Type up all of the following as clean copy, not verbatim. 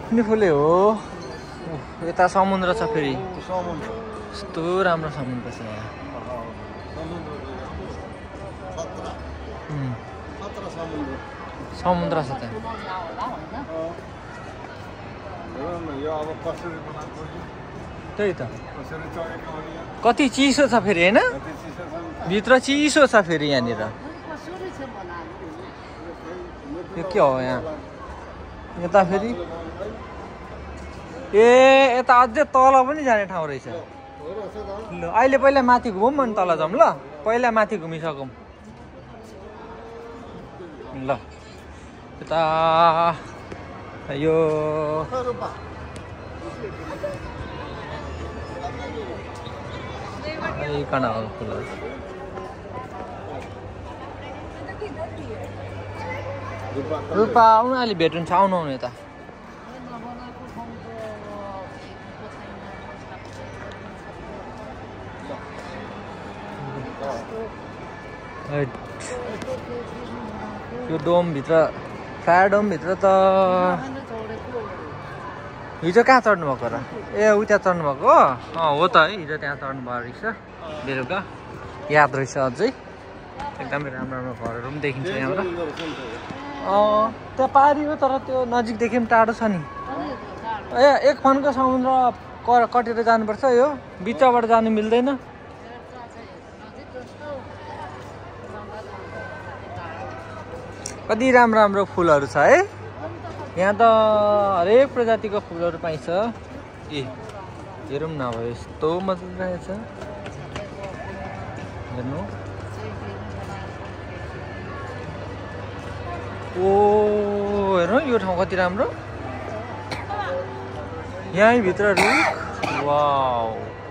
पनि फुलै हो यता समुद्र छ फेरि यस्तो राम्रो समुद्र छ यहाँ समुद्र छ त्यहाँ त्यही त कति चिसो छ फेरि हैन भित्र चिसो छ फेरि यहाँनिर यो के हो यहाँ यता फेरि ए यता अझै तल पनि जाने ठाउँ रहेछ ल अहिले पहिला माथि घुमौँ अनि तल जाउँ ल पहिला माथि घुमिसकौँ ल यता यो कनाल फुलहरू रुपा आउनु अहिले भेट हुन्छ आउनु आउनु यता यो डोमभित्र फ्लायर डोमभित्र त हिजो कहाँ चढ्नु भएको र ए उता चढ्नु भएको हो त है हिजो त्यहाँ चढ्नु भएको रहेछ बेलुका याद रहेछ अझै एकदमै राम्रो राम्रो घरहरू पनि देखिन्छ यहाँबाट त्यहाँ पारी हो तर त्यो नजिकदेखि पनि टाढो छ नि ए एक फनको समुद्र कटेर जानुपर्छ यो बिचबाट जानु मिल्दैन कति राम्रो राम्रो फुलहरू छ है यहाँ त हरेक प्रजातिको फुलहरू पाइन्छ ए हेरौँ न अब यस्तो मजा रहेछ हेर्नु ओ हेर्नु यो ठाउँ कति राम्रो यहीँ भित्र रुख वाउ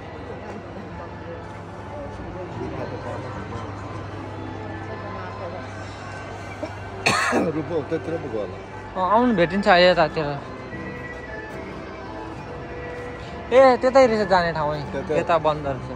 आउनु भेटिन्छ अहिले यतातिर ए त्यतै रहेछ जाने ठाउँ यता बन्द रहेछ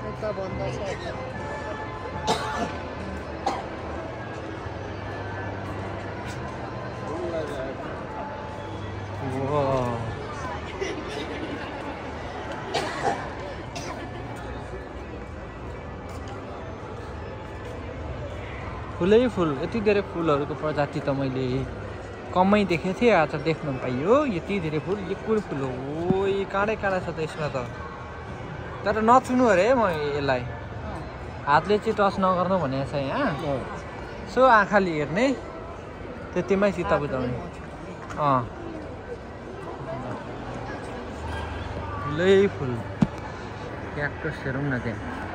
फुलै फुल यति धेरै फुलहरूको प्रजाति त मैले कमै देखेको थिएँ आज देख्न पाइयो यति धेरै फुल यो कुन फुल हो यी काँडै काँडा छ त यसमा त तर नछुनु अरे म यसलाई हातले चाहिँ टच नगर्नु भनेको छ यहाँ सो आँखाले हेर्ने त्यतिमै चित्त बुझाउने फुलै फुल क्याक्टस हेरौँ न त्यहाँ